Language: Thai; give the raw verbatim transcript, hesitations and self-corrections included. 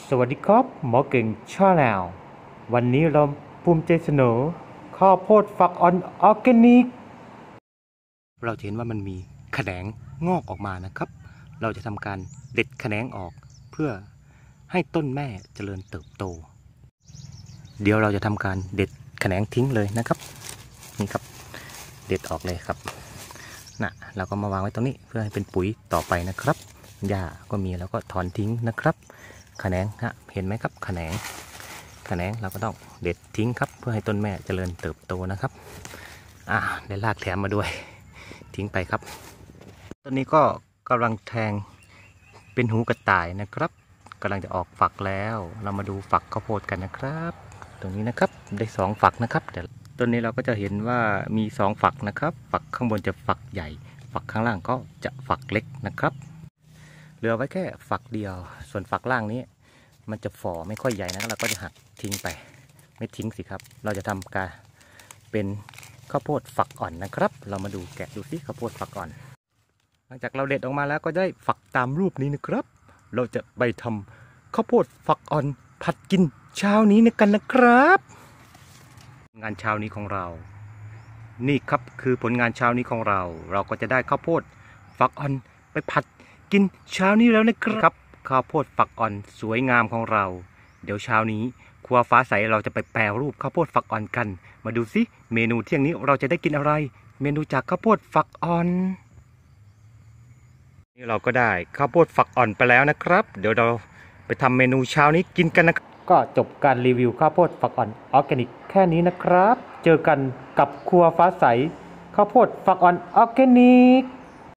สวัสดีครับหมอเก่งชาแนลวันนี้เราภูมิใจเสนอข้าวโพดฝักอ่อนออร์แกนิกเราจะเห็นว่ามันมีแขนงงอกออกมานะครับเราจะทำการเด็ดแขนงออกเพื่อให้ต้นแม่เจริญเติบโตเดี๋ยวเราจะทำการเด็ดแขนงทิ้งเลยนะครับนี่ครับเด็ดออกเลยครับนะเราก็มาวางไว้ตรงนี้เพื่อให้เป็นปุ๋ยต่อไปนะครับหญ้าก็มีแล้วก็ถอนทิ้งนะครับแขนงฮะเห็นไหมครับแขนงแขนงเราก็ต้องเด็ดทิ้งครับเพื่อให้ต้นแม่เจริญเติบโตนะครับอ่าได้รากแถมมาด้วยทิ้งไปครับต้นนี้ก็กำลังแทงเป็นหูกระต่ายนะครับกำลังจะออกฝักแล้วเรามาดูฝักข้าวโพดกันนะครับตรงนี้นะครับได้สองฝักนะครับแต่ต้นนี้เราก็จะเห็นว่ามีสองฝักนะครับฝักข้างบนจะฝักใหญ่ฝักข้างล่างก็จะฝักเล็กนะครับเหลือไว้แค่ฝักเดียวส่วนฝักล่างนี้มันจะฝ่อไม่ค่อยใหญ่นะเราก็จะหักทิ้งไปไม่ทิ้งสิครับเราจะทำการเป็นข้าวโพดฝักอ่อนนะครับเรามาดูแกะดูสิข้าวโพดฝักอ่อนหลังจากเราเด็ดออกมาแล้วก็ได้ฝักตามรูปนี้นะครับเราจะไปทำข้าวโพดฝักอ่อนผัดกินเช้านี้กันนะครับงานเช้านี้ของเรานี่ครับคือผลงานเช้านี้ของเราเราก็จะได้ข้าวโพดฝักอ่อนไปผัดกินเช้านี้แล้วนะครับข้าวโพดฝักอ่อนสวยงามของเราเดี๋ยวเช้านี้ครัวฟ้าใสเราจะไปแปรรูปข้าวโพดฝักอ่อนกันมาดูสิเมนูเที่ยงนี้เราจะได้กินอะไรเมนูจากข้าวโพดฝักอ่อนนี่เราก็ได้ข้าวโพดฝักอ่อนไปแล้วนะครับเดี๋ยวเราไปทำเมนูเช้านี้กินกันนะก็จบการรีวิวข้าวโพดฝักอ่อนออร์แกนิกแค่นี้นะครับเจอกันกับครัวฟ้าใสข้าวโพดฝักอ่อนออร์แกนิก